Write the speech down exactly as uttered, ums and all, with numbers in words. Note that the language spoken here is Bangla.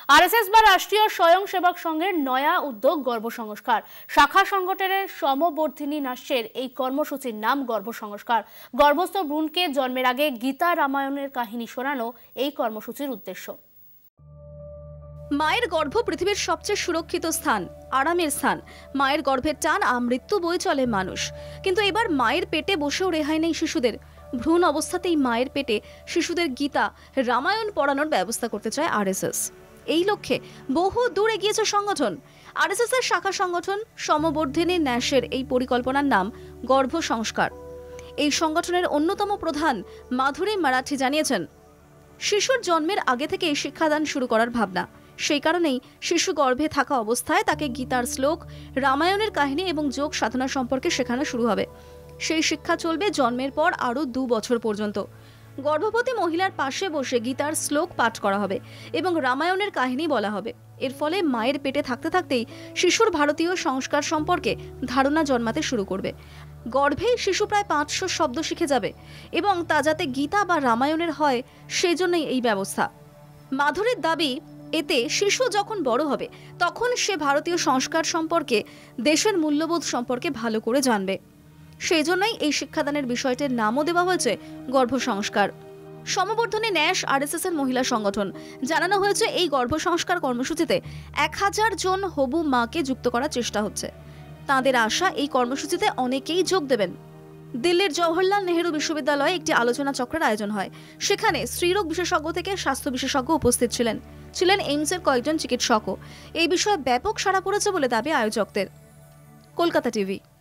আরএসএস বা রাষ্ট্রীয় স্বয়ংসেবক সংঘের নয়া উদ্যোগ গর্ভসংস্কার। শাখা সংগঠনের সমবর্ধিনী নাস্যের এই কর্মসূচির নাম গর্ভসংস্কার। গর্ভস্থ ভ্রূণকে জন্মের আগে গীতা রামায়ণের কাহিনী শোনানো এই কর্মসূচির উদ্দেশ্য। মায়ের গর্ভ পৃথিবীর সবচেয়ে সুরক্ষিত স্থান, আরামের স্থান। মায়ের গর্ভের টান আমৃত্যু বই চলে মানুষ, কিন্তু এবার মায়ের পেটে বসেও রেহাই নেই শিশুদের। ভ্রূণ অবস্থাতেই মায়ের পেটে শিশুদের গীতা রামায়ণ পড়ানোর ব্যবস্থা করতে চায় আরএসএস। এই লক্ষ্যে বহু দূর এগিয়েছে সংগঠন। আরএসএস এর শাখা সংগঠন সমবর্ধিনী ন্যাসের এই পরিকল্পনার নাম গর্ভসংস্কার। এই সংগঠনের অন্যতম প্রধান মাধুরী মারাঠি জানিয়েছেন, শিশুর জন্মের আগে থেকে শিক্ষাদান শুরু করার ভাবনা। সেই কারণেই শিশু গর্ভে থাকা অবস্থায় তাকে গীতার শ্লোক, রামায়ণের কাহিনী এবং যোগ সাধনা সম্পর্কে শেখানো শুরু হবে। সেই শিক্ষা চলবে জন্মের পর আরও দু বছর পর্যন্ত। গর্ভবতী মহিলার পাশে বসে গীতার শ্লোক পাঠ করা হবে এবং রামায়ণের কাহিনী বলা হবে। এর ফলে মায়ের পেটে থাকতে থাকতেই শিশুর ভারতীয় সংস্কার সম্পর্কে ধারণা জন্মাতে শুরু করবে। গর্ভেই শিশু প্রায় পাঁচশো শব্দ শিখে যাবে এবং তা যাতে গীতা বা রামায়ণের হয় সেই জন্যই এই ব্যবস্থা। মাধুরীর দাবি, এতে শিশু যখন বড় হবে তখন সে ভারতীয় সংস্কার সম্পর্কে, দেশের মূল্যবোধ সম্পর্কে ভালো করে জানবে। সেই জন্যই এই শিক্ষাদানের বিষয়টির নামও দেওয়া হয়েছে গর্ভসংস্কার। সমবর্ধনে ন্যাস আরএসএস এর মহিলা সংগঠন জানানো হয়েছে, এই গর্ভসংস্কার কর্মসূচিতে এক হাজার জন হবু মাকে যুক্ত করার চেষ্টা হচ্ছে। তাঁদের আশা, এই কর্মসূচিতে অনেকেই যোগ দেবেন। দিল্লির জওহরলাল নেহেরু বিশ্ববিদ্যালয়ে একটি আলোচনা চক্রের আয়োজন হয়। সেখানে স্ত্রীরোগ বিশেষজ্ঞ থেকে স্বাস্থ্য বিশেষজ্ঞ উপস্থিত ছিলেন ছিলেন এইমসের কয়েকজন চিকিৎসকও। এই বিষয়ে ব্যাপক সাড়া পড়েছে বলে দাবি আয়োজকদের। কলকাতা টিভি।